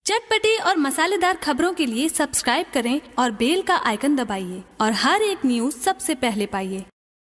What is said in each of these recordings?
चटपटी और मसालेदार खबरों के लिए सब्सक्राइब करें और बेल का आइकन दबाइए और हर एक न्यूज़ सबसे पहले पाइए।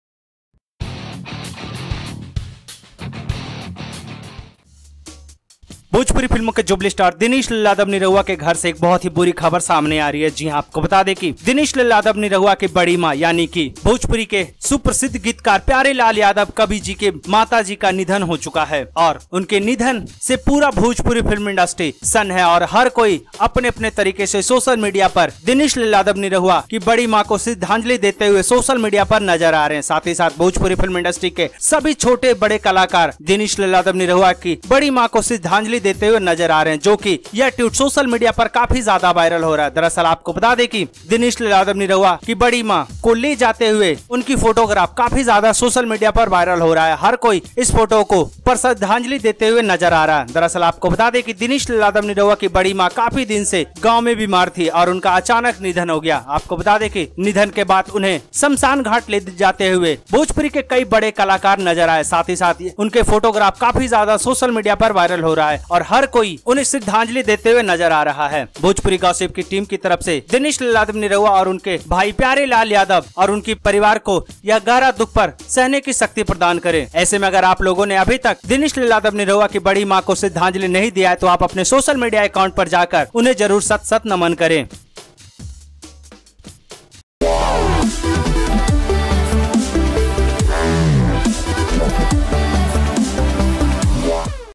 भोजपुरी फिल्मों के जुबली स्टार दिनेश यादव निरहुआ के घर से एक बहुत ही बुरी खबर सामने आ रही है। जी हां, आपको बता दें कि दिनेश यादव निरहुआ की बड़ी मां यानी कि भोजपुरी के सुप्रसिद्ध गीतकार प्यारेलाल यादव कवि जी के माता जी का निधन हो चुका है और उनके निधन से पूरा भोजपुरी फिल्म इंडस्ट्री सन्न है और हर कोई अपने अपने तरीके से सोशल मीडिया पर दिनेश यादव निरहुआ की बड़ी माँ को श्रद्धांजलि देते हुए सोशल मीडिया पर नजर आ रहे हैं। साथ ही साथ भोजपुरी फिल्म इंडस्ट्री के सभी छोटे बड़े कलाकार दिनेश यादव निरहुआ की बड़ी माँ को श्रद्धांजलि देते हुए नजर आ रहे हैं, जो कि यह ट्वीट सोशल मीडिया पर काफी ज्यादा वायरल हो रहा है। दरअसल आपको बता दें कि दिनेश यादव निरहुआ की बड़ी मां को ले जाते हुए उनकी फोटोग्राफ काफी ज्यादा सोशल मीडिया पर वायरल हो रहा है। हर कोई इस फोटो को पर श्रद्धांजलि देते हुए नजर आ रहा है। दरअसल आपको बता दें कि दिनेश यादव निरहुआ की बड़ी मां काफी दिन से गाँव में बीमार थी और उनका अचानक निधन हो गया। आपको बता दें कि निधन के बाद उन्हें शमशान घाट ले जाते हुए भोजपुरी के कई बड़े कलाकार नजर आए। साथ ही साथ उनके फोटोग्राफ काफी ज्यादा सोशल मीडिया पर वायरल हो रहा है और हर कोई उन्हें श्रद्धांजलि देते हुए नजर आ रहा है। भोजपुरी गॉसिप की टीम की तरफ से दिनेश यादव निरहुआ और उनके भाई प्यारेलाल यादव और उनकी परिवार को यह गहरा दुख पर सहने की शक्ति प्रदान करे। ऐसे में अगर आप लोगों ने अभी तक दिनेश यादव निरहुआ की बड़ी मां को श्रद्धांजलि नहीं दिया है तो आप अपने सोशल मीडिया अकाउंट पर जाकर उन्हें जरूर सत नमन करें।